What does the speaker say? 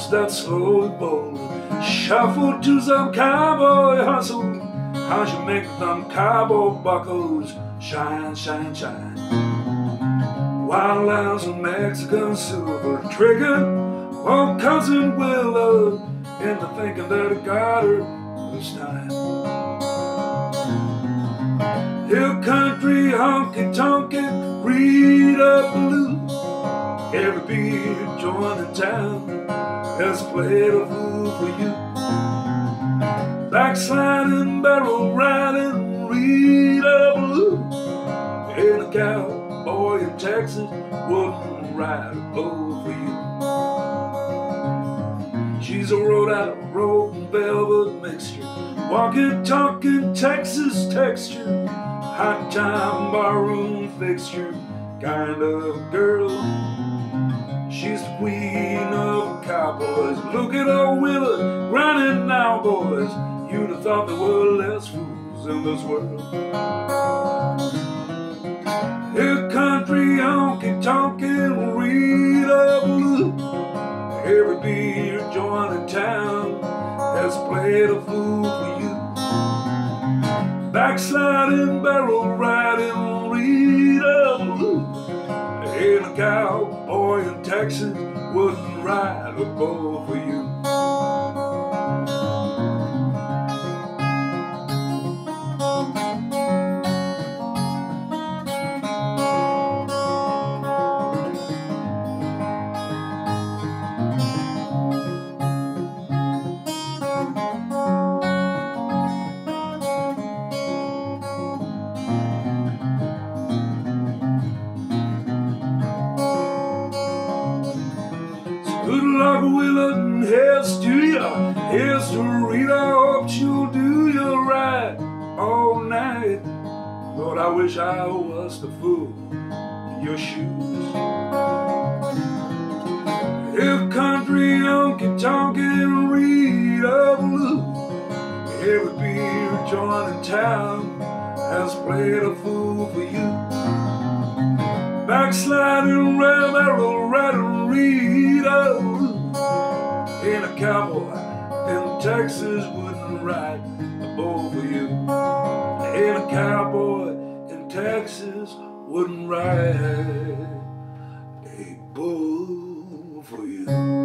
that slowly bowling, shuffle to some cowboy hustle. How you make them cowboy buckles shine, shine, shine. Wild lambs of Mexican silver trigger, oh cousin Willow, into thinking that I got her this time. Hill country honky tonky, read up blues. Every beer joint in town has played a fool for you. Backsliding, barrel riding, read up blues. And a cowboy in Texas wouldn't ride a bull for you. She's a road out of rope and velvet mixture, walking, talking Texas texture, hot time barroom fixture kind of girl. She's the queen of cowboys. Look at old Willa grinding now, boys. You'd have thought there were less fools in this world. Hill country honky tonkin', read up blue. Every beer joint in town has played a fool for you. Backsliding, barrel riding, read up blue. And a cowboy in Texas wouldn't ride a bull for you. Good luck, Willa, and here's to ya. Here's to Rita, I hope she'll do you right all night. Lord, I wish I was the fool in your shoes. Hill country honky tonkin', Rita blue. Every beer joint in town has played a fool for you. Backsliding, barrel riding, Rita blue. And a cowboy in Texas wouldn't ride a bull for you. And a cowboy in Texas wouldn't ride a bull for you.